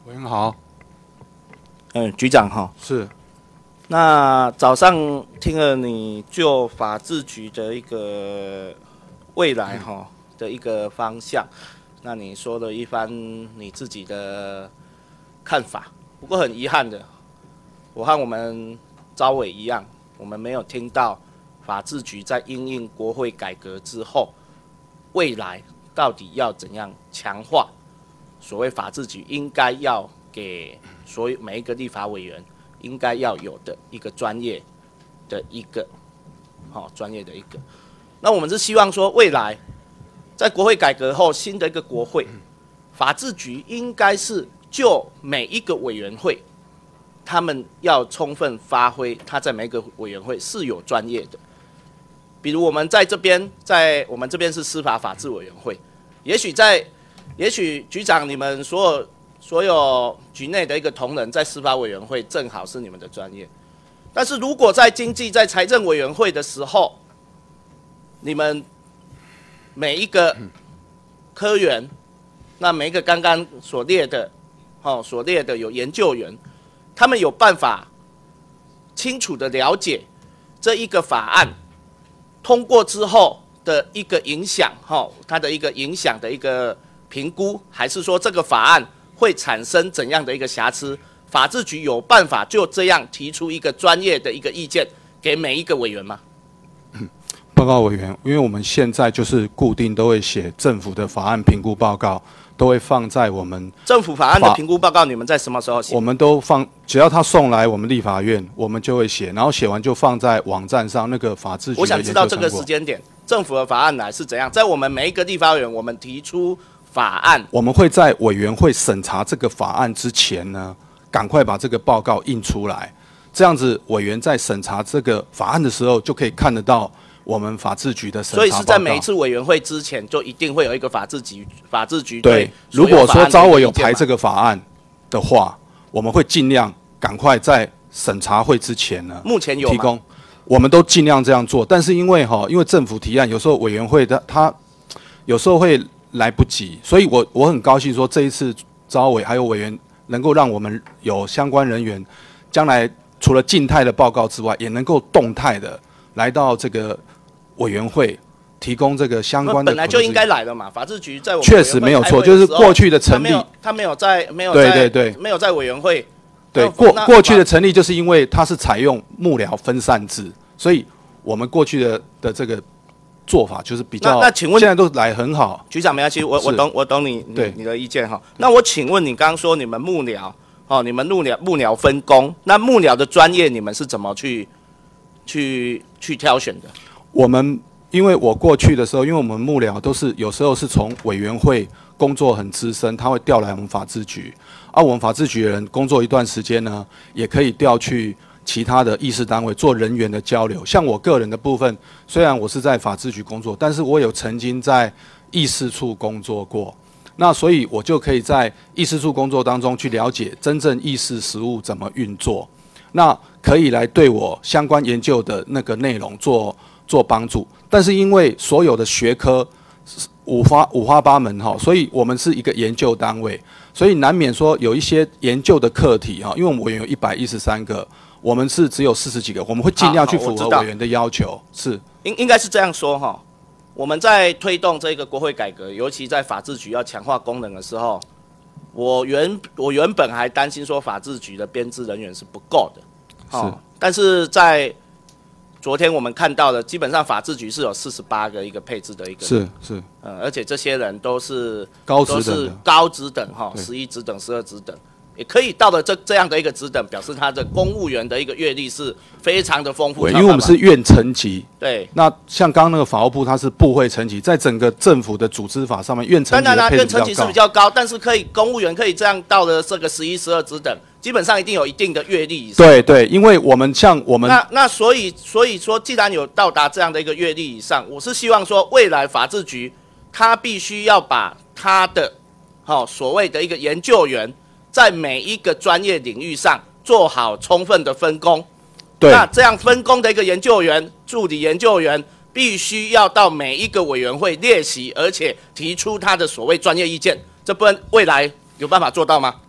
委员好。 局长哈， 是。 那早上听了你就法制局的一个未来哈的一个方向，那你说了一番你自己的看法。不过很遗憾的，我和我们召委一样，我们没有听到法制局在因应国会改革之后，未来到底要怎样强化所谓法制局应该要给所有每一个立法委员应该要有的一个专业的一个，专业的一个。那我们是希望说，未来在国会改革后，新的一个国会，法制局应该是就每一个委员会，他们要充分发挥他在每一个委员会是有专业的。比如我们在这边，在我们这边是司法法制委员会，也许局长你们所有局内的一个同仁在司法委员会正好是你们的专业，但是如果在经济在财政委员会的时候，你们每一个科员，那每一个刚刚所列的有研究员，他们有办法清楚的了解这一个法案通过之后的一个影响，它的一个影响的一个评估，还是说这个法案会产生怎样的一个瑕疵？法制局有办法就这样提出一个专业的一个意见给每一个委员吗？ 报告委员，因为我们现在就是固定都会写政府的法案评估报告，都会放在我们政府法案的评估报告，你们在什么时候写？ 我们都放，只要他送来我们立法院，我们就会写，然后写完就放在网站上那个法制局的我想知道这个时间点，政府的法案来是怎样？在我们每一个立法委员，我们提出法案， 我们会在委员会审查这个法案之前呢，赶快把这个报告印出来，这样子委员在审查这个法案的时候，就可以看得到我们法制局的审查报告。 所以是在每一次委员会之前，就一定会有一个法制局对。如果说召委有排这个法案的话，我们会尽量赶快在审查会之前呢， 目前有提供，我们都尽量这样做。但是因为政府提案，有时候委员会他有时候会来不及，所以我很高兴说这一次召委还有委员能够让我们有相关人员，将来除了静态的报告之外，也能够动态的来到这个委员会提供这个相关的。 本来就应该来的嘛，法制局在我们确实没有错，就是过去的成立， 他没有在委员会。 对，过去的成立就是因为它是采用幕僚分散制，所以我们过去的这个做法就是比较。那请问现在都来很好， 局长没关系，我懂你的意见哈。那我请问你刚刚说你们幕僚你们幕僚分工，那幕僚的专业你们是怎么去挑选的？ 我们因为我过去的时候，因为我们幕僚都是有时候是从委员会工作很资深，他会调来我们法制局，我们法制局的人工作一段时间呢，也可以调去其他的议事单位做人员的交流。像我个人的部分，虽然我是在法制局工作，但是我有曾经在议事处工作过，那所以我就可以在议事处工作当中去了解真正议事实务怎么运作，那可以来对我相关研究的那个内容做帮助。但是因为所有的学科五花八门所以我们是一个研究单位，所以难免说有一些研究的课题因为我们委员有113个，我们是只有40几个，我们会尽量去符合委员的要求。是应该是这样说我们在推动这个国会改革，尤其在法制局要强化功能的时候，我原本还担心说法制局的编制人员是不够的，但是在昨天我们看到的，基本上法制局是有48个一个配置的一个， 是， 而且这些人都是高职等 11职等、12职等，也可以到了这样的一个职等，表示他的公务员的一个阅历是非常的丰富。 因为我们是院层级， 对。 那像刚刚那个法务部，它是部会层级，在整个政府的组织法上面，院层级的配置比较高。院层级是比较高，但是公务员可以这样到了这个11、12职等。基本上一定有一定的阅历以上。 对，因为我们那所以说，既然有到达这样的一个阅历以上，我是希望说，未来法制局他必须要把他的所谓的一个研究员，在每一个专业领域上做好充分的分工。 对。 那这样分工的一个研究员、助理研究员，必须要到每一个委员会列席，而且提出他的所谓专业意见。这不未来有办法做到吗？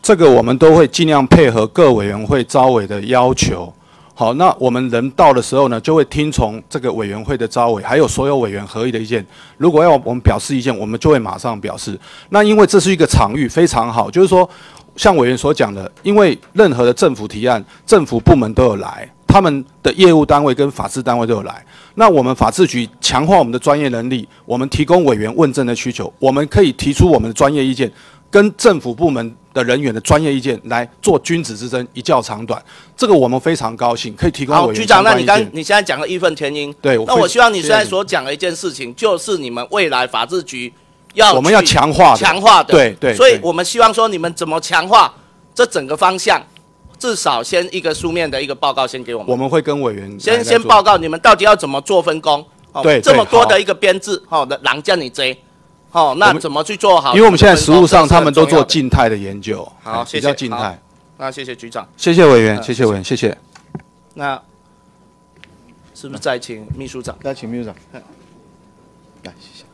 这个我们都会尽量配合各委员会召委的要求。好，那我们人到的时候呢，就会听从这个委员会的召委，还有所有委员合议的意见。如果要我们表示意见，我们就会马上表示。那因为这是一个场域非常好，就是说，像委员所讲的，因为任何的政府提案，政府部门都有来，他们的业务单位跟法制单位都有来。那我们法制局强化我们的专业能力，我们提供委员问政的需求，我们可以提出我们的专业意见，跟政府部门的人员的专业意见来做君子之争，一较长短。这个我们非常高兴，可以提供委员相关意见。 好，局长，那你现在讲了义愤填膺， 对， 那我希望你现在所讲的一件事情，就是你们未来法制局我们要强化的，对， 所以我们希望说你们怎么强化这整个方向，至少先一个书面的一个报告先给我们。 我们会跟委员先报告你们到底要怎么做分工。 对， 这么多的一个编制，狼叫你追。那怎么去做好？ 因为我们现在实务上他们都做静态的研究， 好，谢谢。 比较静态。 那谢谢局长， 谢谢委员，谢谢委员，谢谢。 那是不是再请秘书长？ 再请秘书长。来，谢谢。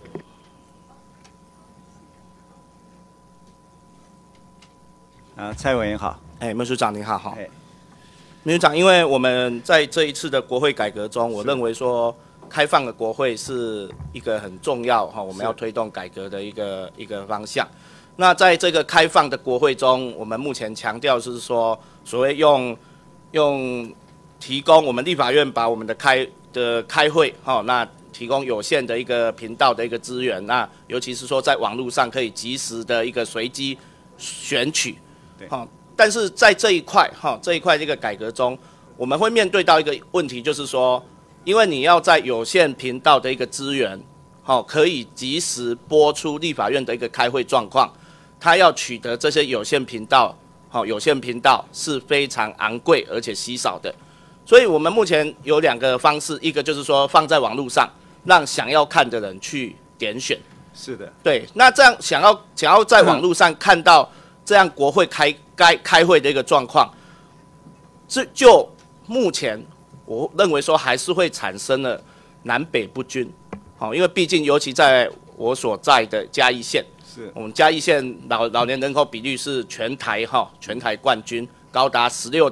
蔡委员好。 秘书长您好。秘书长，因为我们在这一次的国会改革中，我认为说开放的国会是一个很重要我们要推动改革的一个方向。那在这个开放的国会中，我们目前强调是说，所谓用提供我们立法院把我们的开会那提供有限的一个频道的一个资源，那尤其是说在网络上可以及时的一个随机选取，但是在这一块这个改革中，我们会面对到一个问题，就是说，因为你要在有线频道的一个资源，可以及时播出立法院的一个开会状况，它要取得这些有线频道，是非常昂贵而且稀少的。所以我们目前有2个方式，一个就是说放在网络上，让想要看的人去点选。 是的。 对，那这样想要在网络上看到这样国会开会的一个状况，就目前我认为说还是会产生了南北不均，因为毕竟尤其在我所在的嘉义县， 是我们嘉义县老年人口比率是全台冠军，高达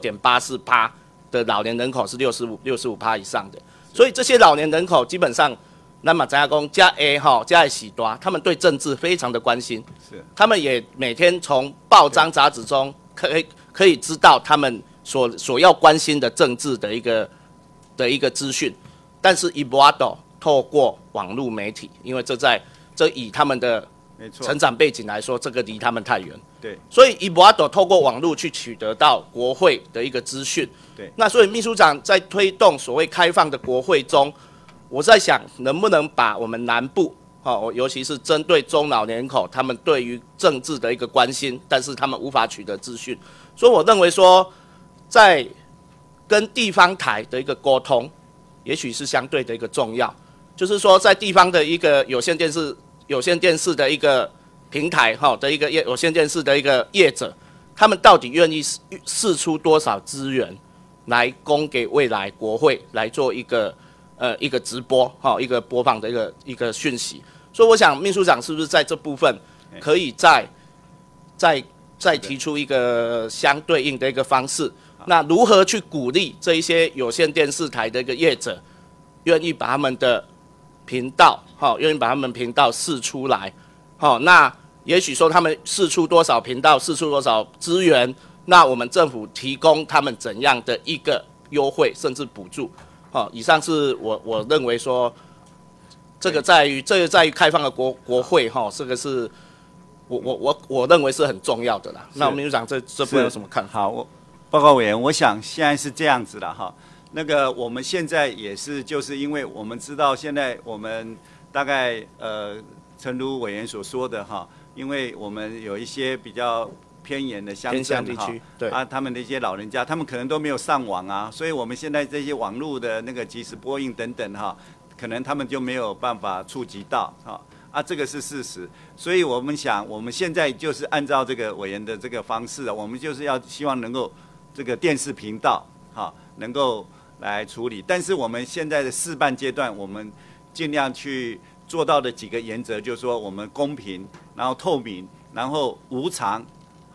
16.84%的老年人口是65%以上的，所以这些老年人口基本上，那么咱讲加 A 加 A 喜多，他们对政治非常的关心， 是他们也每天从报章杂志中可以知道他们所要关心的政治的一个资讯，但是伊不都透过网络媒体，因为这以他们的成长背景来说，这个离他们太远。 对， 所以伊不都透过网络去取得到国会的一个资讯。 对， 那所以秘书长在推动所谓开放的国会中，我在想能不能把我们南部尤其是针对中老年人口，他们对于政治的一个关心，但是他们无法取得资讯，所以我认为说，在跟地方台的一个沟通，也许是相对的一个重要，就是说在地方的一个有线电视的一个平台的一个有线电视的一个业者，他们到底愿意释出多少资源来供给未来国会来做一个直播一个播放的一个讯息，所以我想秘书长是不是在这部分可以再提出一个相对应的一个方式？那如何去鼓励这一些有线电视台的一个业者，愿意把他们的频道释出来？那也许说他们释出多少频道，释出多少资源，那我们政府提供他们怎样的一个优惠甚至补助？以上是我认为说，这个在于开放的国会这个是我认为是很重要的啦。那秘书长这部分有什么看法？ 好，报告委员，我想现在是这样子的哈。那个我们现在也是，就是因为我们知道现在我们大概诚如委员所说的哈，因为我们有一些比较偏远的乡镇地区，对他们的一些老人家，他们可能都没有上网啊，所以我们现在这些网络的那个即时播映等等哈，可能他们就没有办法触及到这个是事实。所以我们想，我们现在就是按照这个委员的这个方式我们就是要希望能够这个电视频道能够来处理，但是我们现在的试办阶段，我们尽量去做到的几个原则，就是说我们公平，然后透明，然后无偿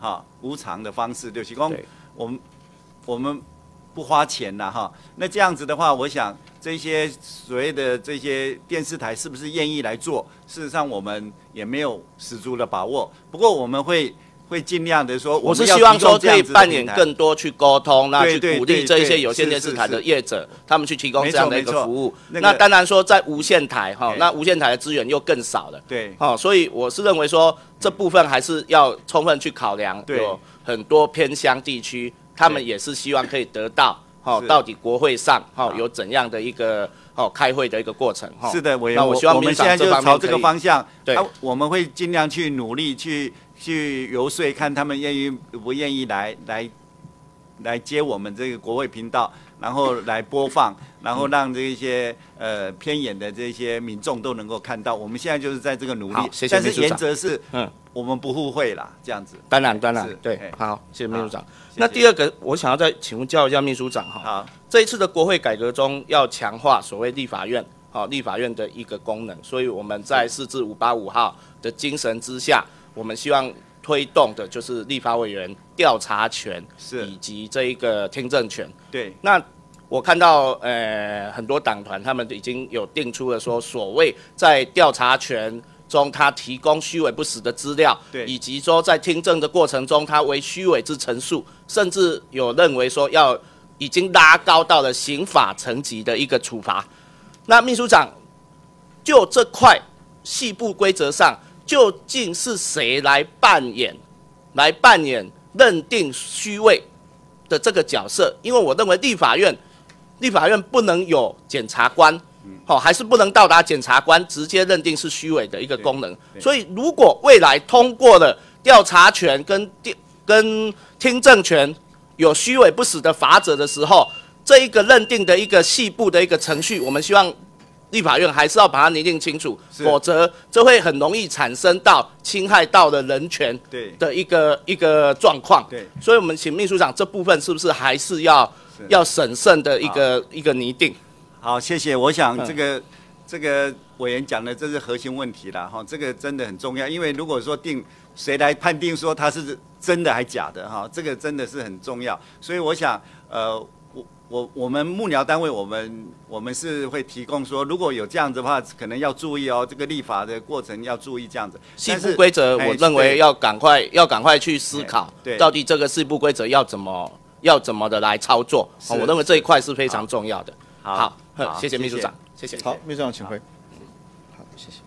哈，无偿的方式，就是讲对我们不花钱了哈。那这样子的话，我想这些所谓的这些电视台是不是愿意来做？事实上我们也没有十足的把握。不过我们会尽量的说， 我是们要希望说提供这样可以扮演子的平台更多去沟通，那去对鼓励这一些有线对电视台的是业者，他们去提供这样的一个没错服务。 那个那当然说在无线台哈对， 那无线台的资源又更少了。 对哦，所以我是认为说这部分还是要充分去考量， 对有很多偏乡地区，他们也是希望可以得到， 是到底国会上好有怎样的一个开会的一个过程。 是的，委员， 那我希望民长我们现在就这方面朝这个可以方向， 对我们会尽量去努力去游说，看他们愿意不愿意来接我们这个国会频道，然后来播放，然后让这些偏远的这些民众都能够看到。我们现在就是在这个努力好，谢谢但是秘书长原则是， 嗯我们不互惠啦，这样子。 当然是对嘿， 好，谢谢秘书长。 谢谢那第二个，我想要再请教一下秘书长哈， 好， 这一次的国会改革中要强化所谓立法院，立法院的一个功能，所以我们在4至585号的精神之下，我们希望推动的就是立法委员调查权是以及这一个听证权。 对， 那我看到很多党团他们已经有定出了说，所谓在调查权中他提供虚伪不实的资料， 对以及说在听证的过程中他为虚伪之陈述，甚至有认为说已经拉高到了刑法层级的一个处罚。那秘书长就这块细部规则上，究竟是谁来扮演认定虚伪的这个角色？因为我认为立法院不能有检察官，还是不能到达检察官直接认定是虚伪的一个功能。 对所以，如果未来通过了调查权跟听证权有虚伪不实的法则的时候，这一个认定的一个细部的一个程序，我们希望立法院还是要把它拟定清楚， 是否则这会很容易产生到侵害到了人权对的一个状况。 对， 所以我们请秘书长这部分是不是还是要审慎的一个拟定？ 好，谢谢。我想这个委员讲的这是核心问题了哈，这个真的很重要，因为如果说谁来判定说它是真的还假的哈，这个真的是很重要。所以我想，我们幕僚单位，我们是会提供说，如果有这样子的话，可能要注意哦，这个立法的过程要注意这样子。 细部规则，我认为要赶快去思考， 对， 到底这个细部规则要怎么的来操作。我认为这一块是非常重要的。好，谢谢秘书长，谢谢。 好，秘书长请回。好，谢谢。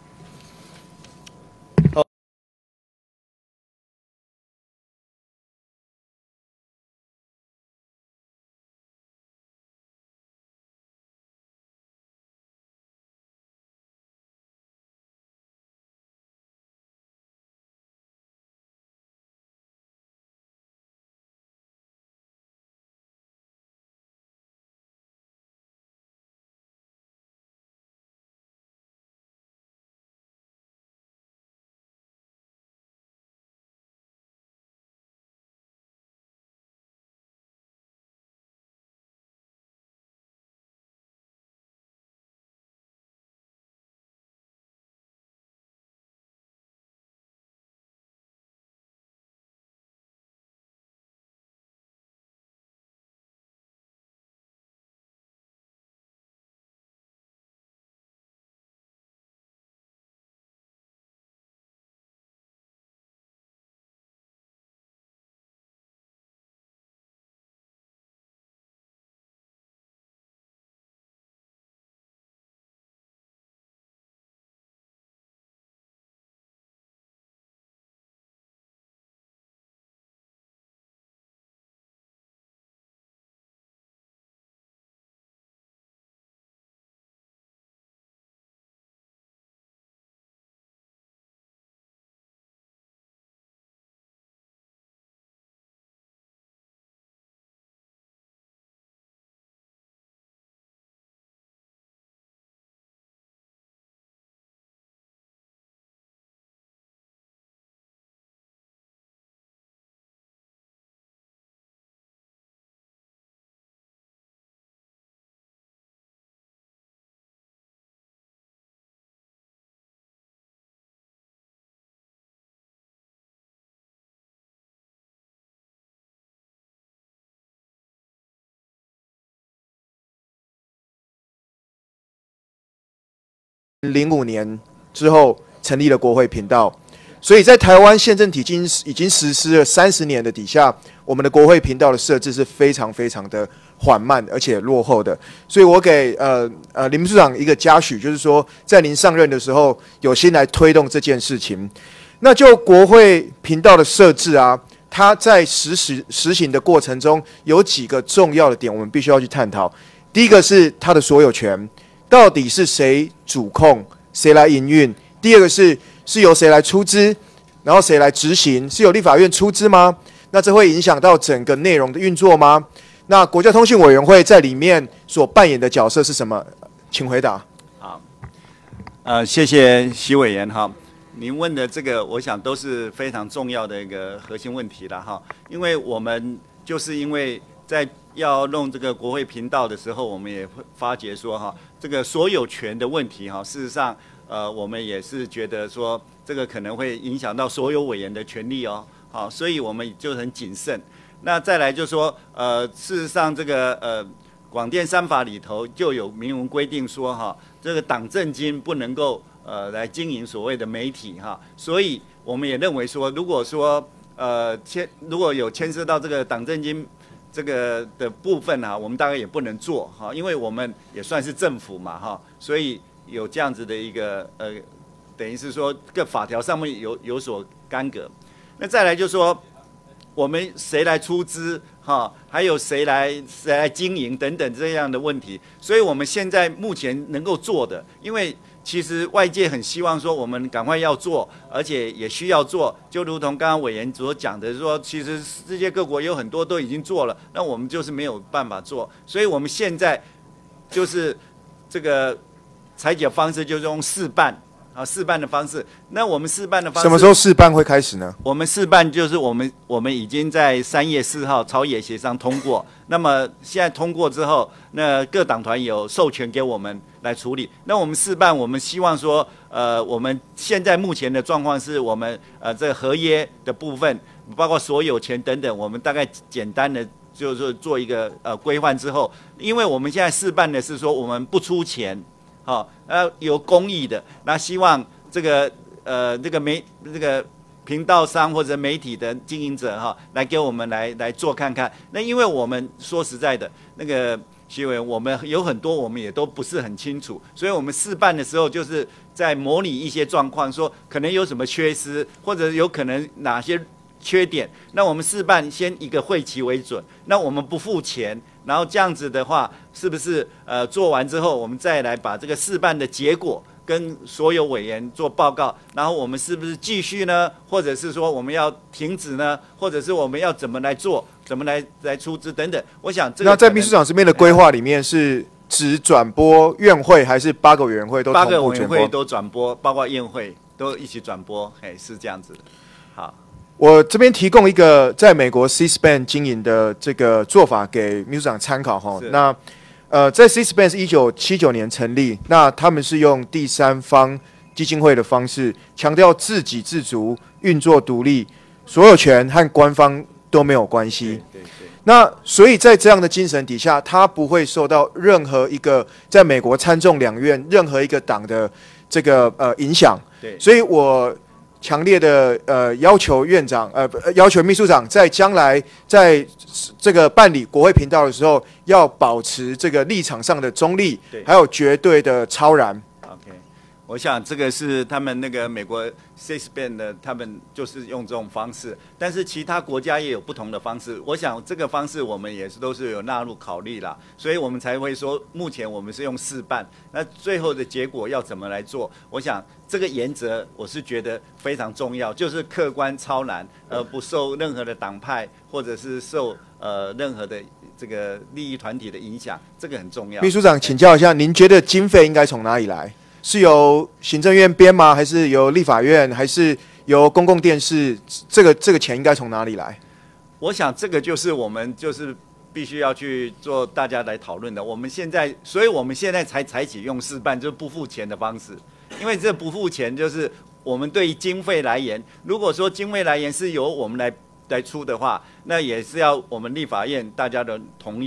05年之后成立了国会频道，所以在台湾宪政体已经实施了30年的底下，我们的国会频道的设置是非常非常的缓慢而且落后的。所以我给林秘书长一个嘉许，就是说在您上任的时候有心来推动这件事情。那就国会频道的设置啊，它在实行的过程中有几个重要的点，我们必须要去探讨。第一个是它的所有权，到底是谁主控，谁来营运？第二个是由谁来出资，然后谁来执行？是由立法院出资吗？那这会影响到整个内容的运作吗？那国家通讯委员会在里面所扮演的角色是什么？请回答。 好，谢谢徐委员哈。您问的这个，我想都是非常重要的一个核心问题了哈。因为我们就是因为在要弄这个国会频道的时候，我们也会发觉说哈，这个所有权的问题哈，事实上我们也是觉得说这个可能会影响到所有委员的权利哦。好，所以我们就很谨慎。那再来就是说事实上这个广电三法里头就有明文规定说哈，这个党政经不能够来经营所谓的媒体哈，所以我们也认为说，如果说如果有牵涉到这个党政经这个的部分哈，我们大概也不能做哈，因为我们也算是政府嘛哈，所以有这样子的一个等于是说各法条上面有所干戈。那再来就是说，我们谁来出资哈，还有谁来经营等等这样的问题，所以我们现在目前能够做的，因为其实外界很希望说我们赶快要做，而且也需要做，就如同刚刚委员所讲的说，其实世界各国有很多都已经做了，那我们就是没有办法做，所以我们现在就是这个采取的方式就是用试办。试办的方式，那我们试办的方式什么时候试办会开始呢？ 我们试办就是我们已经在3月4号朝野协商通过，那么现在通过之后，那各党团有授权给我们来处理。那我们试办，我们希望说，我们现在目前的状况是我们这个合约的部分，包括所有权等等，我们大概简单的就是做一个规范之后，因为我们现在试办的是说我们不出钱。好，有公益的，那希望这个这个频道商或者媒体的经营者哈，来给我们来做看看。那因为我们说实在的，那个徐委员，我们有很多我们也都不是很清楚，所以我们试办的时候就是在模拟一些状况，说可能有什么缺失，或者有可能哪些缺点。那我们试办先一个会期为准，那我们不付钱。然后这样子的话，是不是做完之后，我们再来把这个试办的结果跟所有委员做报告，然后我们是不是继续呢？或者是说我们要停止呢？或者是我们要怎么来做？怎么来出资等等？我想这个。 那在秘书长这边的规划里面是只转播院会，还是8个委员会都同步 8个委员转播？ 会都转播，包括院会都一起转播，是这样子的。好。 我这边提供一个在美国 C-SPAN 经营的这个做法给秘书长参考哈。那在 C-SPAN 是1979年成立，那他们是用第三方基金会的方式，强调自给自足、运作独立，所有权和官方都没有关系。 对。 那所以在这样的精神底下，他不会受到任何一个在美国参众两院任何一个党的这个影响。 对， 所以我强烈的要求院长要求秘书长在将来在这个办理国会频道的时候，要保持这个立场上的中立，还有绝对的超然。 OK， 我想这个是他们那个美国 C-SPAN 的，他们就是用这种方式，但是其他国家也有不同的方式。我想这个方式我们也是都是有纳入考虑啦，所以我们才会说目前我们是用试办，那最后的结果要怎么来做？我想这个原则我是觉得非常重要，就是客观超然，不受任何的党派或者是受任何的这个利益团体的影响，这个很重要。 秘书长，请教一下，您觉得经费应该从哪里来？是由行政院编吗？还是由立法院？还是由公共电视？这个钱应该从哪里来？ 我想这个就是我们就是必须要去做大家来讨论的。所以我们现在才采取用试办，就是不付钱的方式。因为这不付钱，就是我们对于经费来源，如果说经费来源是由我们来出的话，那也是要我们立法院大家的同意。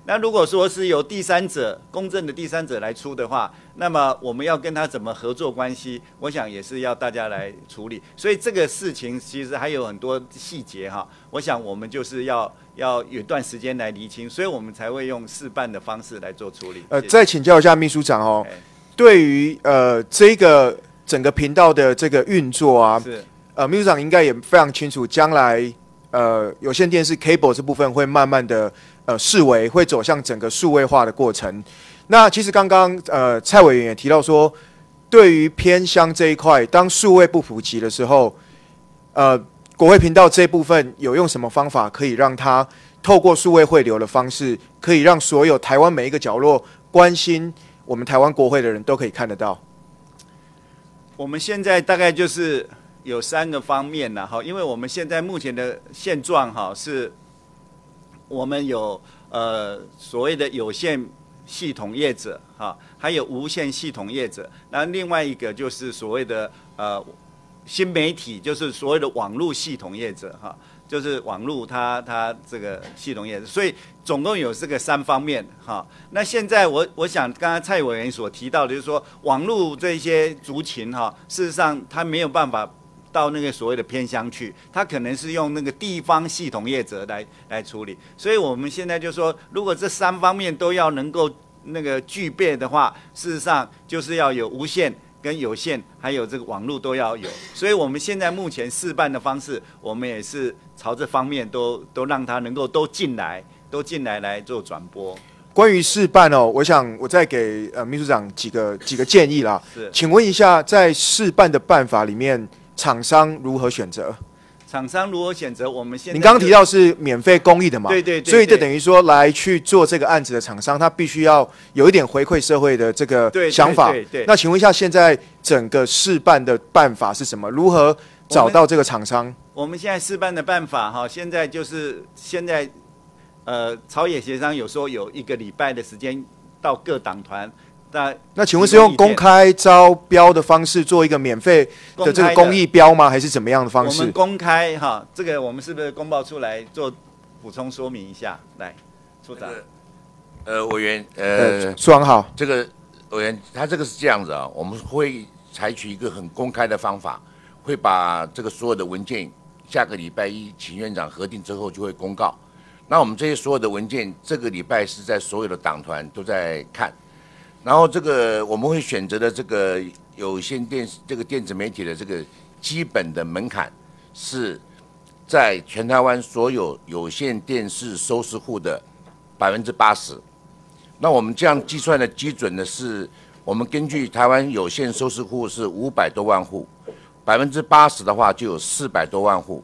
那如果说是由第三者公正的第三者来出的话，那么我们要跟他怎么合作关系，我想也是要大家来处理。所以这个事情其实还有很多细节哈，我想我们就是要有一段时间来厘清，所以我们才会用试办的方式来做处理。谢谢再请教一下秘书长哦，对于这个整个频道的这个运作啊， 是秘书长应该也非常清楚，将来有线电视 cable 这部分会慢慢的视为会走向整个数位化的过程。那其实刚刚蔡委员也提到说，对于偏乡这一块，当数位不普及的时候，国会频道这部分有用什么方法可以让它透过数位汇流的方式，可以让所有台湾每一个角落关心我们台湾国会的人都可以看得到？ 我们现在大概就是有3个方面啦，哈，因为我们现在目前的现状哈，是我们有所谓的有线系统业者哈，还有无线系统业者，那另外一个就是所谓的新媒体，就是所谓的网络系统业者哈，就是网络它这个系统业者，所以总共有这个3方面哈。那现在我想刚刚蔡委员所提到的，就是说网络这些族群哈，事实上它没有办法到那个所谓的偏乡去，它可能是用那个地方系统业者来处理。所以我们现在就说，如果这3方面都要能够那个具备的话，事实上就是要有无线跟有线，还有这个网络都要有。所以我们现在目前试办的方式，我们也是朝这方面都让它能够都进来来做转播。 关于试办哦，我想我再给秘书长几个建议啦。 是， 请问一下，在试办的办法里面，厂商如何选择？ 厂商如何选择？我们现在您刚刚提到是免费公益的嘛？ 对对对， 所以这等于说来去做这个案子的厂商，他必须要有一点回馈社会的这个想法。 对。 那请问一下，现在整个试办的办法是什么？如何找到这个厂商？ 我们现在试办的办法哈，现在朝野协商有说有1个礼拜的时间到各党团。 那请问是用公开招标的方式做一个免费的这个公益标吗？还是怎么样的方式？ 我们公开哈，这个我们是不是公报出来做补充说明一下？来，处长。 委员， 苏长好。 这个委员他这个是这样子啊，我们会采取一个很公开的方法，会把这个所有的文件下个礼拜1请院长核定之后就会公告。那我们这些所有的文件，这个礼拜是在所有的党团都在看。然后这个我们会选择的这个有线这个电子媒体的这个基本的门槛是在全台湾所有有线电视收视户的80%。那我们这样计算的基准呢，是我们根据台湾有线收视户是500多万户，80%的话就有400多万户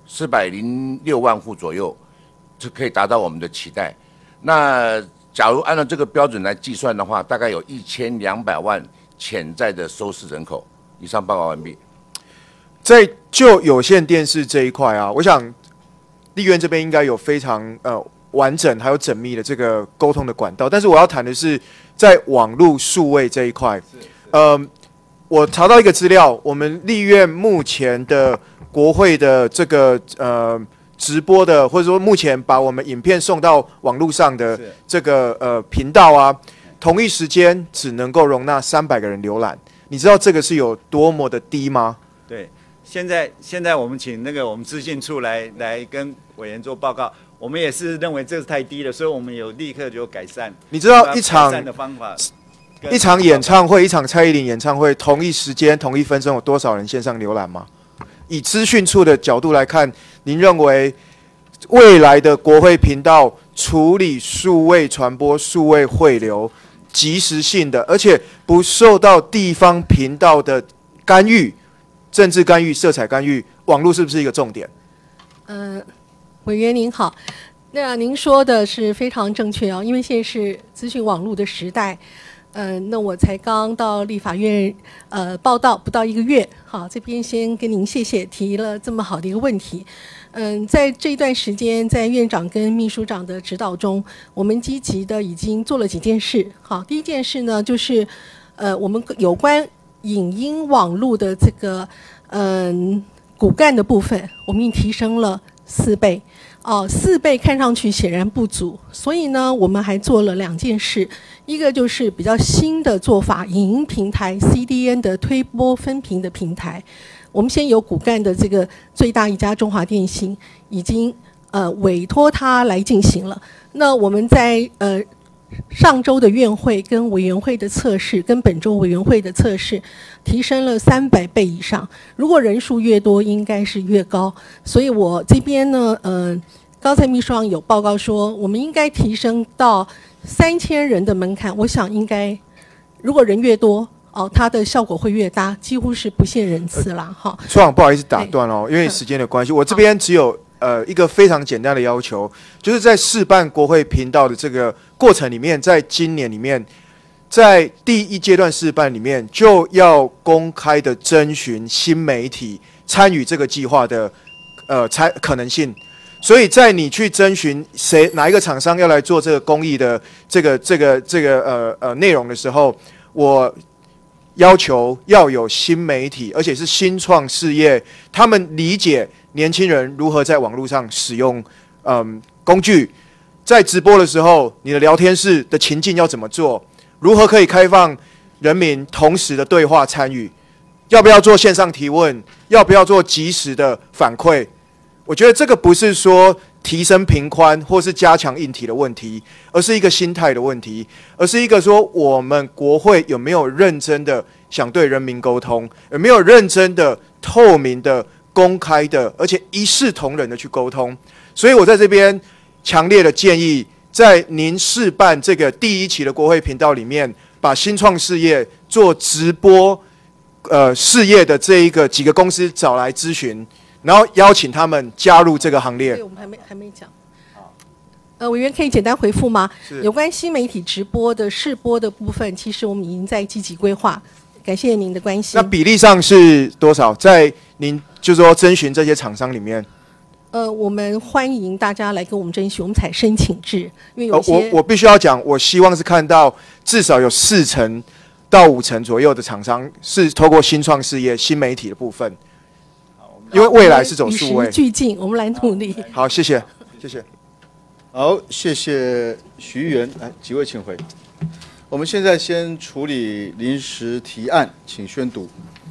，406万户左右，就可以达到我们的期待。那假如按照这个标准来计算的话，大概有1200万潜在的收视人口。以上报告完毕。 在就有线电视这一块啊，我想立院这边应该有非常完整还有缜密的这个沟通的管道。但是我要谈的是在网络数位这一块。我查到一个资料，我们立院目前的国会的这个直播的，或者说目前把我们影片送到网络上的这个频道啊，同一时间只能够容纳300个人浏览。你知道这个是有多么的低吗？ 对，现在我们请那个我们资讯处来跟委员做报告，我们也是认为这是太低了，所以我们有立刻就改善。 你知道一场演唱会，一场蔡依林演唱会，同一时间同一分钟有多少人线上浏览吗？以资讯处的角度来看，您认为未来的国会频道处理数位传播、数位汇流、即时性的，而且不受到地方频道的干预、政治干预、色彩干预，网络是不是一个重点？ 委员您好，那您说的是非常正确哦，因为现在是资讯网络的时代。那我才刚到立法院报道不到1个月，好，这边先跟您谢谢提了这么好的一个问题。在这一段时间，在院长跟秘书长的指导中，我们积极的已经做了几件事。好，第一件事呢，就是我们有关影音网络的这个骨干的部分，我们已经提升了 4倍。4倍看上去显然不足，所以呢，我们还做了2件事，一个就是比较新的做法，影音平台 CDN 的推播分屏的平台。我们先有骨干的这个最大一家中华电信已经委托他来进行了。那我们在上周的院会跟委员会的测试，跟本周委员会的测试，提升了300倍以上。如果人数越多，应该是越高。所以我这边呢，刚才秘书长有报告说，我们应该提升到3000人的门槛。我想应该，如果人越多，它的效果会越大，几乎是不限人次啦。哈， 处长不好意思打断哦，因为时间的关系，我这边只有一个非常简单的要求，就是在试办国会频道的这个过程里面，在今年里面，在第1阶段试办里面，就要公开的征询新媒体参与这个计划的可能性。所以在你去征询哪一个厂商要来做这个公益的这个内容的时候，我要求要有新媒体，而且是新创事业，他们理解年轻人如何在网络上使用工具，在直播的时候，你的聊天室的情境要怎么做，如何可以开放人民同时的对话参与，要不要做线上提问，要不要做即时的反馈。我觉得这个不是说提升频宽或是加强硬体的问题，而是一个心态的问题，而是一个说我们国会有没有认真的想对人民沟通，有没有认真的、透明的、公开的，而且一视同仁的去沟通。所以我在这边强烈的建议，在您试办这个第1期的国会频道里面，把新创事业做直播事业的这一个几个公司找来咨询。然后邀请他们加入这个行列。 对，我们还没讲。委员可以简单回复吗？有关新媒体直播的试播的部分，其实我们已经在积极规划。感谢您的关心。 那比例上是多少？在您就是说征询这些厂商里面？ 我们欢迎大家来跟我们征询，我们采申请制，因为有些我必须要讲，我希望是看到至少有4成到5成左右的厂商是透过新创事业、新媒体的部分。因为未来是走数位， 与时俱进，我们来努力。 好，谢谢，谢谢。 好，谢谢徐议员。来，几位请回。我们现在先处理临时提案，请宣读。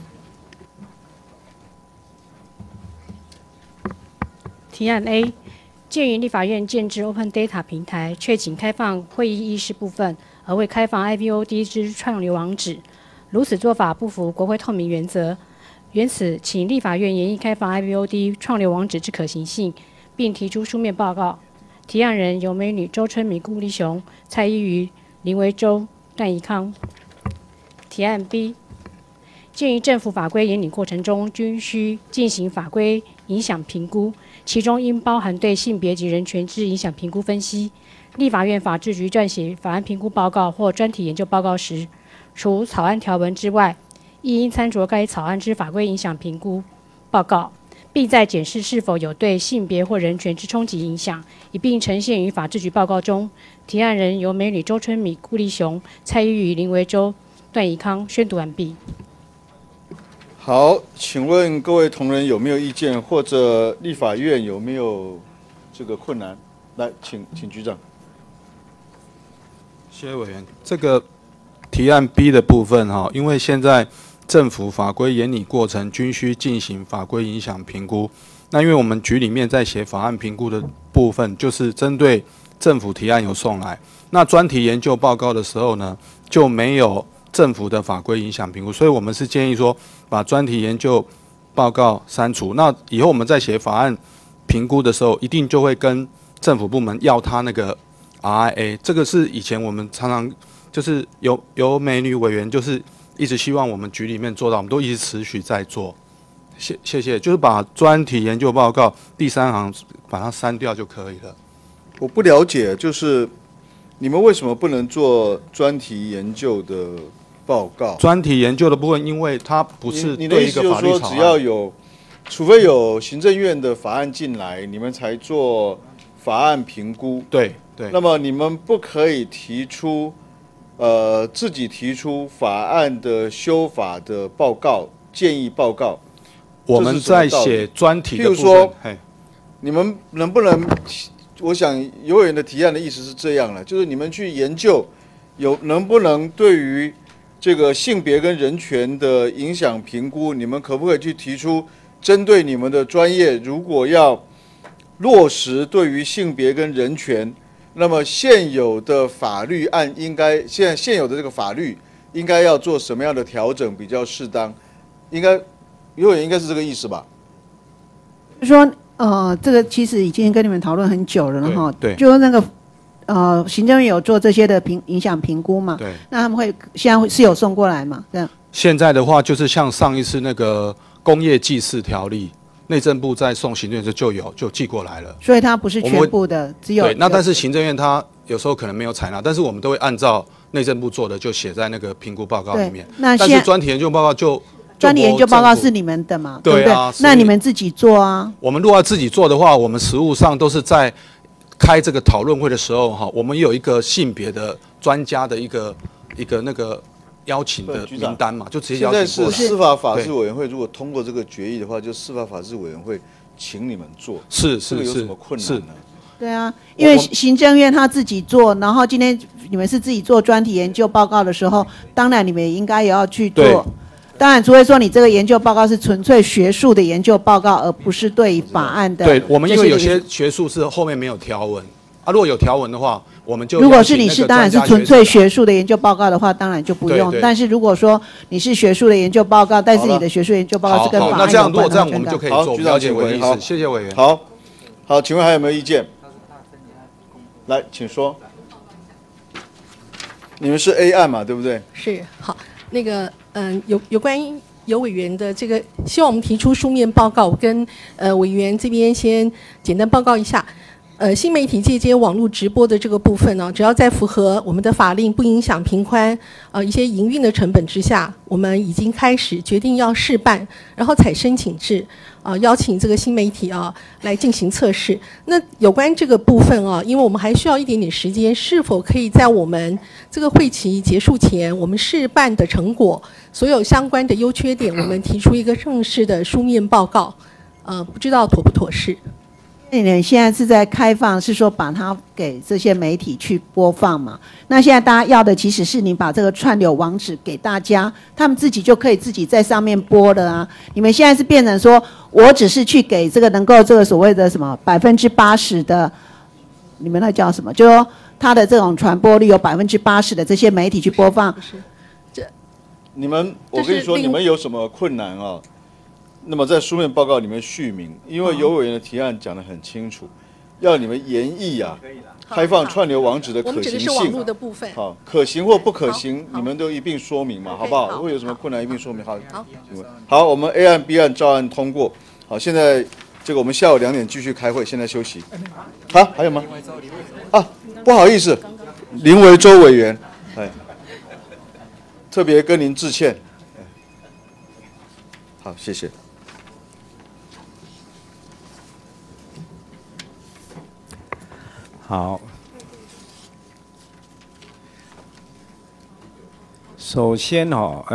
提案 A， 鉴于立法院建置 Open Data 平台，却仅开放会议议事部分，而未开放 IVOD 之串流网址，如此做法不符国会透明原则。原此，请立法院研议开放 IVOD 创流网址之可行性，并提出书面报告。提案人由美女周春米、顾立雄、蔡依瑜、林维洲、段宜康。提案 B， 鉴于政府法规研拟过程中均需进行法规影响评估，其中应包含对性别及人权之影响评估分析。立法院法制局撰写法案评估报告或专题研究报告时，除草案条文之外，亦应参酌该草案之法规影响评估报告，并在检视是否有对性别或人权之冲击影响，一并呈现于法制局报告中。提案人由美女周春米、顾立雄、蔡依瑜、林维洲、段宜康。宣读完毕。 好，请问各位同仁有没有意见，或者立法院有没有这个困难？来，请局长。 谢谢委员。这个提案 B 的部分哈，因为现在政府法规研拟过程均需进行法规影响评估。那因为我们局里面在写法案评估的部分，就是针对政府提案有送来，那专题研究报告的时候呢，就没有政府的法规影响评估，所以我们是建议说把专题研究报告删除。那以后我们在写法案评估的时候，一定就会跟政府部门要他那个 RIA， 这个是以前我们常常就是有美女委员就是一直希望我们局里面做到，我们都一直持续在做。谢谢，就是把专题研究报告第3行把它删掉就可以了。 我不了解，就是你们为什么不能做专题研究的报告？ 专题研究的部分，因为它不是你的对一意思就是说， 个法律草案， 只要有，除非有行政院的法案进来，你们才做法案评估。 对。 那么你们不可以提出，自己提出法案的修法的报告、建议报告。 我们在写专题的部分， 譬如说， 你们能不能？我想游委员的提案的意思是这样了，就是你们去研究能不能对于这个性别跟人权的影响评估，你们可不可以去提出针对你们的专业，如果要落实对于性别跟人权，那么现有的法律现有的这个法律应该要做什么样的调整比较适当？游委员应该是这个意思吧？ 就说这个其实已经跟你们讨论很久了哈。 对。 就那个行政院有做这些的影响评估嘛？ 对。 那他们现在是有送过来嘛？这样。现在的话，就是像上一次那个工业技士条例，内政部在送行政院就寄过来了。 所以它不是全部的，只有。 对。那但是行政院它有时候可能没有采纳，但是我们都会按照内政部做的，就写在那个评估报告里面。但是专题研究报告专题研究报告是你们的嘛？ 对啊， 那你们自己做啊。 我们如果要自己做的话，我们实务上都是在开这个讨论会的时候哈，我们有一个性别的专家的一个那个邀请的名单嘛，就直接邀请过来。 现在是司法法制委员会，如果通过这个决议的话，就司法法制委员会请你们做。这个有什么困难呢？ 对啊，因为行政院他自己做，然后今天你们是自己做专题研究报告的时候，当然你们也应该也要去做。当然，除非说你这个研究报告是纯粹学术的研究报告，而不是对法案的。 对，我们因为有些学术是后面没有条文啊，如果有条文的话，我们就如果是你是当然是纯粹学术的研究报告的话，当然就不用。但是如果说你是学术的研究报告，但是你的学术研究报告是跟法案有关的， 那这样如果这样，我们就可以做。了解委员意思，谢谢委员。 好，请问还有没有意见？来，请说。你们是 A 案嘛，对不对？ 是，好，那个有关有委员的这个，希望我们提出书面报告，我跟委员这边先简单报告一下。新媒体借接网络直播的这个部分呢，只要在符合我们的法令、不影响频宽一些营运的成本之下，我们已经开始决定要试办，然后采申请制邀请这个新媒体来进行测试。那有关这个部分因为我们还需要一点点时间，是否可以在我们这个会期结束前，我们试办的成果，所有相关的优缺点，我们提出一个正式的书面报告，不知道妥不妥适？ 你们现在是在开放，是说把它给这些媒体去播放嘛？那现在大家要的其实是你把这个串流网址给大家，他们自己就可以自己在上面播了啊。你们现在是变成说，我只是去给这个能够这个所谓的什么80%的，你们那叫什么？就是说它的这种传播率有80%的这些媒体去播放。 不是我跟你说，你们有什么困难啊？那么在书面报告里面续明，因为有委员的提案讲得很清楚，要你们研议开放串流网址的可行性。 我们指的是网络的部分。 好，可行或不可行，你们都一并说明嘛，好不好？如果有什么困难，一并说明。好，我们 A 案、B 案照案通过。好，现在这个我们下午2点继续开会，现在休息。还有吗？不好意思，林维洲委员，特别跟您致歉。好，谢谢。 好，首先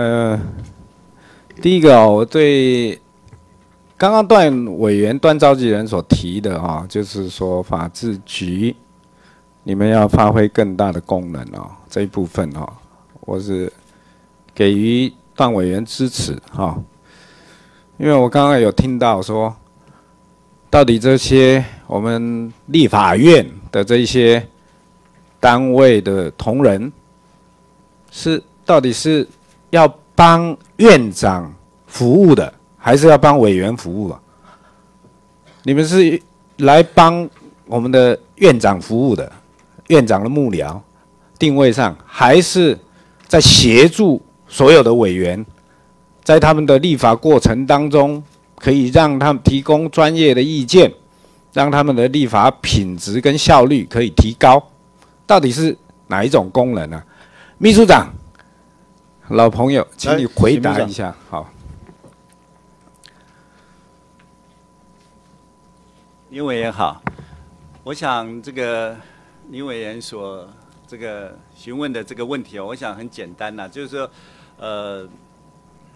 第一个我对刚刚委员段召集人所提的就是说法制局你们要发挥更大的功能这一部分我是给予段委员支持因为我刚刚有听到说，到底这些我们立法院的这些单位的同仁，到底是要帮院长服务的，还是要帮委员服务你们是来帮我们的院长服务的，院长的幕僚定位上，还是在协助所有的委员？在他们的立法过程当中，可以让他们提供专业的意见，让他们的立法品质跟效率可以提高。到底是哪一种功能呢？秘书长，老朋友，请你回答一下。好， 林委员好，我想这个林委员所这个询问的这个问题我想很简单就是说，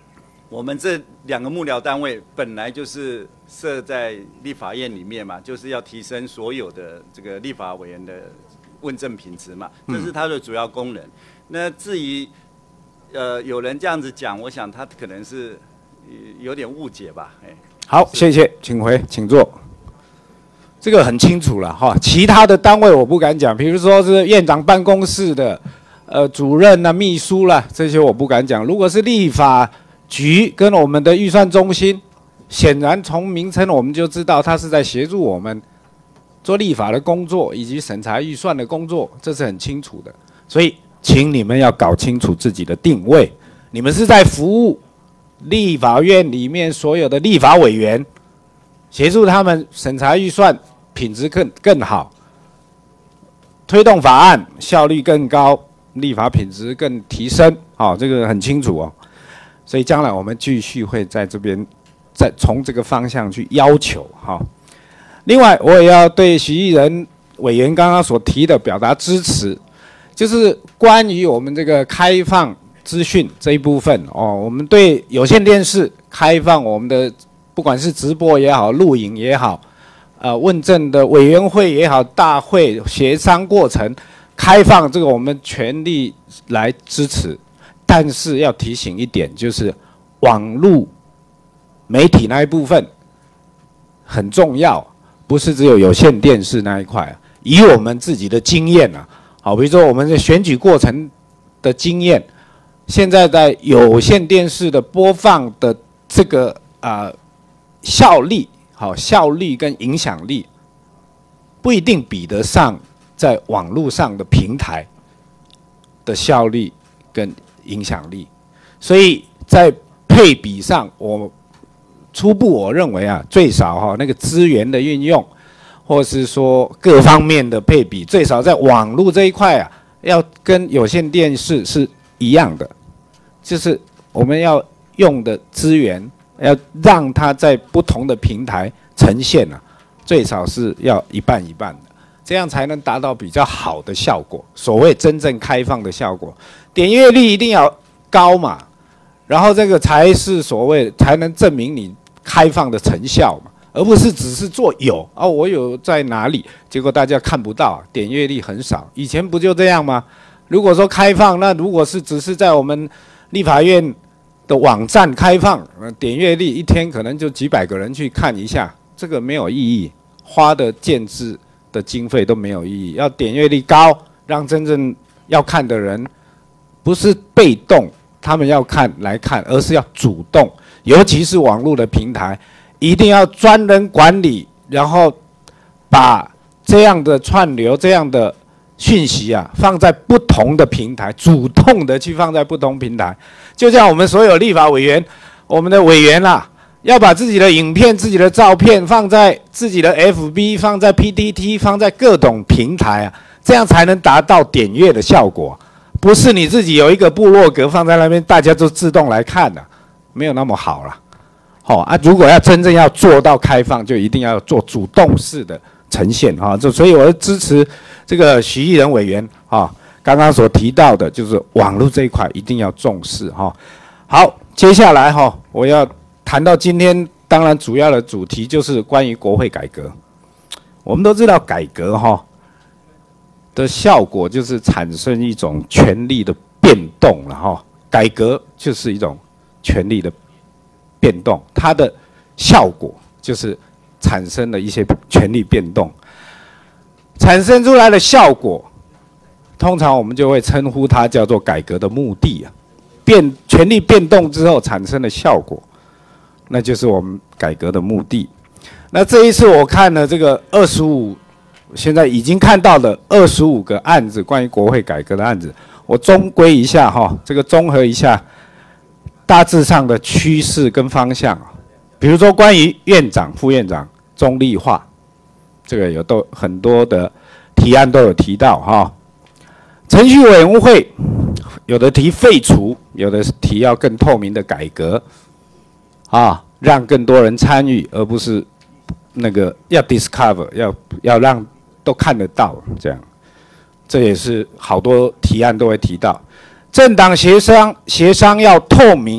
我们这2个幕僚单位本来就是设在立法院里面嘛，就是要提升所有的这个立法委员的问政品质嘛，这是它的主要功能。那至于有人这样子讲，我想他可能是有点误解吧。 好，谢谢，请坐。这个很清楚了哈，其他的单位我不敢讲，比如说是院长办公室的主任啊、秘书啦，这些我不敢讲。如果是立法局跟我们的预算中心，显然从名称我们就知道，它是在协助我们做立法的工作以及审查预算的工作，这是很清楚的。所以，请你们要搞清楚自己的定位，你们是在服务立法院里面所有的立法委员，协助他们审查预算品质更好，推动法案效率更高，立法品质更提升。好，这个很清楚哦。所以将来我们继续会在这边再从这个方向去要求哈。另外，我也要对徐艺人委员刚刚所提的表达支持，就是关于我们这个开放资讯这一部分哦，我们对有线电视开放我们的不管是直播也好、录影也好，问政的委员会也好、大会协商过程开放，这个我们全力来支持。但是要提醒一点，就是网络媒体那一部分很重要，不是只有有线电视那一块。以我们自己的经验啊，好，比如说我们的选举过程的经验，现在在有线电视的播放的这个效率跟影响力，不一定比得上在网络上的平台的效率跟影响力，所以在配比上，初步我认为啊，最少那个资源的运用，或是说各方面的配比，最少在网络这一块啊，要跟有线电视是一样的，就是我们要用的资源，要让它在不同的平台呈现啊，最少是要一半一半的。这样才能达到比较好的效果，所谓真正开放的效果，点阅率一定要高嘛，然后这个才是所谓才能证明你开放的成效嘛，而不是只是做我有在哪里，结果大家看不到，点阅率很少。以前不就这样吗？如果说开放，那如果是只是在我们立法院的网站开放，点阅率一天可能就几百个人去看一下，这个没有意义，花的建制的经费都没有意义，要点阅率高，让真正要看的人不是被动，他们要看来看，而是要主动。尤其是网络的平台，一定要专人管理，然后把这样的串流、这样的讯息啊，放在不同的平台，主动的去放在不同平台。就像我们所有立法委员，我们的委员啊，要把自己的影片、自己的照片放在自己的 FB、放在 PTT、放在各种平台啊，这样才能达到点阅的效果。不是你自己有一个部落格放在那边，大家就自动来看了，没有那么好了。如果要真正要做到开放，就一定要做主动式的呈现所以我支持这个徐艺人委员刚刚所提到的，就是网络这一块一定要重视好，接下来我要谈到今天当然主要的主题就是关于国会改革。我们都知道改革的效果就是产生一种权力的变动了改革就是一种权力的变动，它的效果就是产生了一些权力变动，产生出来的效果，通常我们就会称呼它叫做改革的目的权力变动之后产生的效果，那就是我们改革的目的。那这一次我看了这个现在已经看到了25个案子，关于国会改革的案子，我总归一下这个综合一下大致上的趋势跟方向。比如说关于院长、副院长中立化，这个很多的提案都有提到程序委员会有的提废除，有的提要更透明的改革让更多人参与，而不是那个要 discover 要让都看得到，这也是好多提案都会提到。政党协商要透明，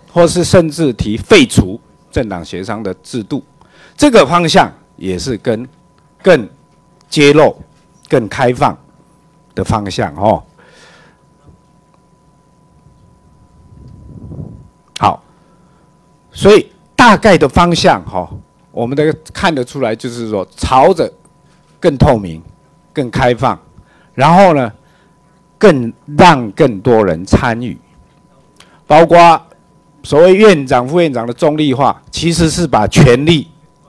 或是甚至提废除政党协商的制度，这个方向也是跟更揭露、更开放的方向哦。好，所以大概的方向哈，我们的看得出来，就是说朝着更透明、更开放，然后呢，更让更多人参与，包括所谓院长、副院长的中立化，其实是把权力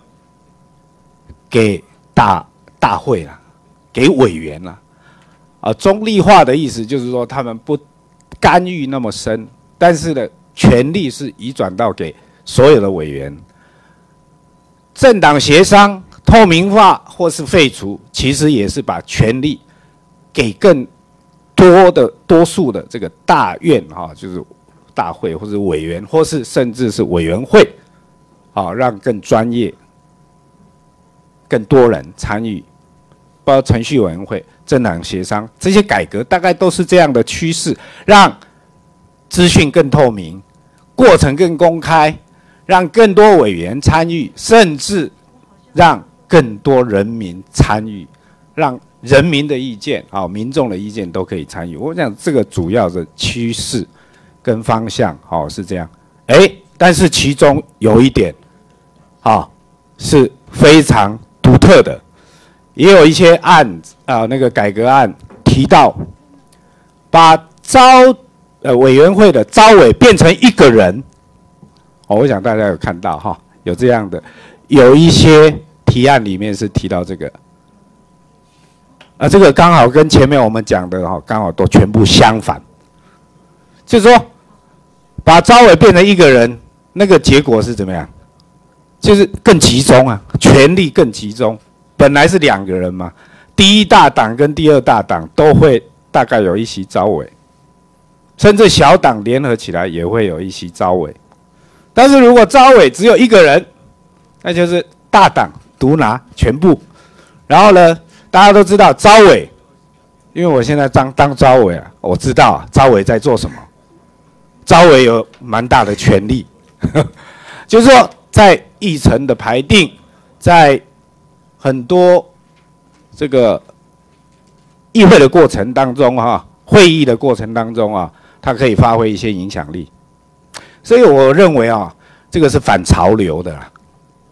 给大会了，给委员了。啊，中立化的意思就是说他们不干预那么深，但是呢，权力是移转到给所有的委员。政党协商透明化或是废除，其实也是把权力给更多数的这个大院啊，就是大会或者委员，或是甚至是委员会，啊，让更专业、更多人参与，包括程序委员会、政党协商这些改革，大概都是这样的趋势，让资讯更透明，过程更公开，让更多委员参与，甚至让更多人民参与，让人民的意见啊，民众的意见都可以参与。我想这个主要的趋势跟方向是这样。但是其中有一点是非常独特的，也有一些案那个改革案提到，把委员会的召委变成一个人。我想大家有看到有这样的，有一些提案里面是提到这个。这个刚好跟前面我们讲的刚好都全部相反，就是说把召委变成一个人，那个结果是怎么样？就是更集中啊，权力更集中。本来是2个人嘛，第一大党跟第二大党都会大概有一席召委，甚至小党联合起来也会有一席召委。但是如果召委只有一个人，那就是大党独拿全部。然后呢，大家都知道召委，因为我现在当召委啊，我知道召委在做什么。召委有蛮大的权力，就是说在议程的排定，在很多这个议会的过程当中会议的过程当中它可以发挥一些影响力。所以我认为这个是反潮流的啦，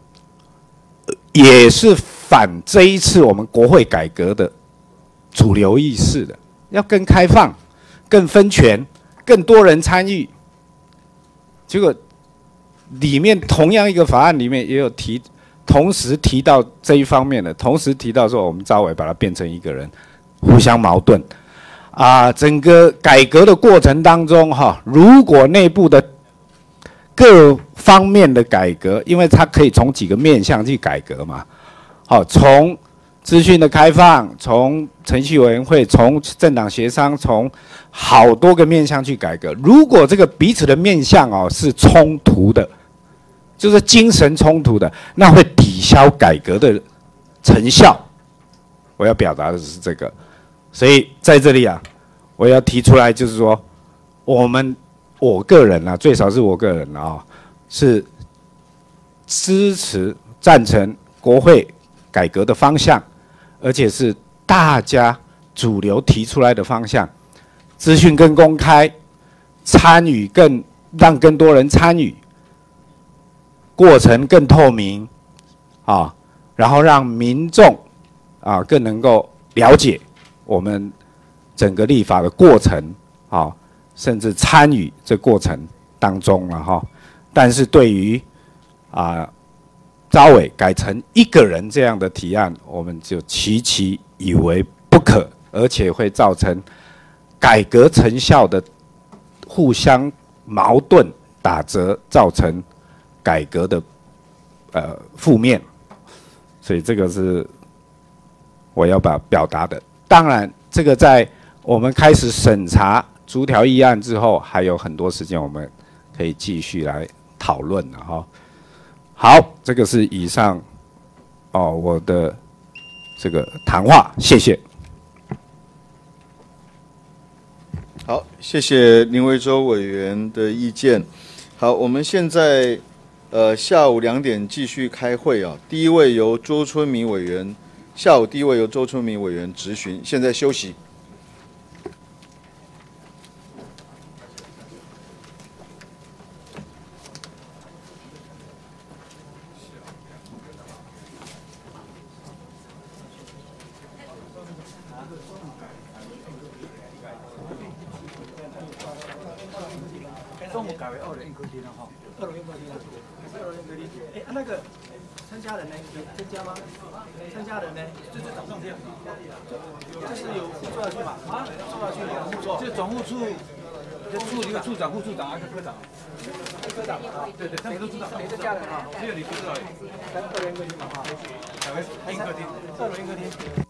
也是反这一次我们国会改革的主流意识的，要更开放、更分权、更多人参与。结果里面同样一个法案里面也有同时提到这一方面的，同时提到说我们召委把它变成一个人，互相矛盾。整个改革的过程当中如果内部的各方面的改革，因为它可以从几个面向去改革嘛。从资讯的开放，从程序委员会，从政党协商，从好多个面向去改革。如果这个彼此的面向是冲突的，就是精神冲突的，那会抵消改革的成效。我要表达的是这个，所以在这里我要提出来，就是说，我个人最少是我个人是支持赞成国会改革的方向，而且是大家主流提出来的方向，资讯更公开，参与让更多人参与，过程更透明然后让民众更能够了解我们整个立法的过程甚至参与这过程当中了但是对于召委改成一个人这样的提案，我们就期以为不可，而且会造成改革成效的互相矛盾打折，造成改革的负面。所以这个是我要表达的。当然，这个在我们开始审查逐条议案之后，还有很多时间我们可以继续来讨论了好，这个是以上我的这个谈话，谢谢。 好，谢谢林维洲委员的意见。 好，我们现在下午2点继续开会啊。第一位由周春明委员，下午第一位由周春明委员质询，现在休息。 中午改为2楼宴客厅了哈，2楼宴客厅了，2楼宴客厅。哎，那个参加人呢？有增加吗？参加人呢？就是早上这样，就是有副座要去嘛？啊，副座要去哪个副座？就总务处，一个处长、副处长，一个科长。科长啊，对对，他们都知道。每个家人啊，只有你不知道而已。2楼宴客厅嘛哈，改为宴客厅，2楼宴客厅。